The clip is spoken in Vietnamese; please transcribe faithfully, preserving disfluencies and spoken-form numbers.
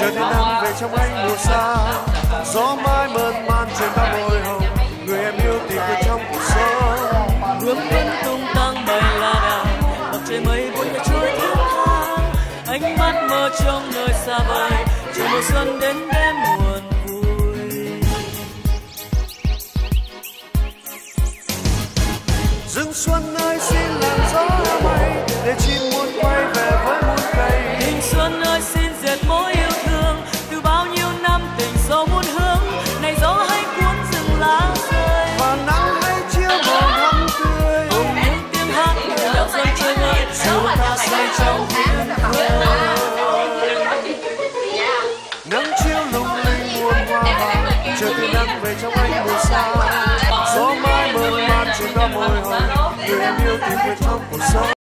chờ đến nắng về trong anh mùa xa. Gió mãi mơn man trên ba môi hồng, người em yêu tìm về trong cuộc sống. Hương vẫn tung tăng bay la đà, mặt trời mây buồn nhẹ trôi theo tháng. Ánh mắt mơ trong nơi xa vời, chờ mùa xuân đến đêm buồn vui. Rừng xuân ơi xin làn gió mây, để chim muốn quay về với muôn cây. Tình xuân ơi xin dệt mối yêu thương, từ bao nhiêu năm tình gió muôn hướng. Này gió hãy cuốn rừng lá rơi, và nắng hãy chiếu màu thắm tươi. cùng những tiếng hát nhạc dân chơi ngơi, dù ta say trong tiếng cười. Nắng chiếu lung linh muôn hoa vàng, chờ tia nắng về trong anh mùa xa. Gió mãi mơn man trên ba môi hồng, người em yêu tìm về trong cuộc sống.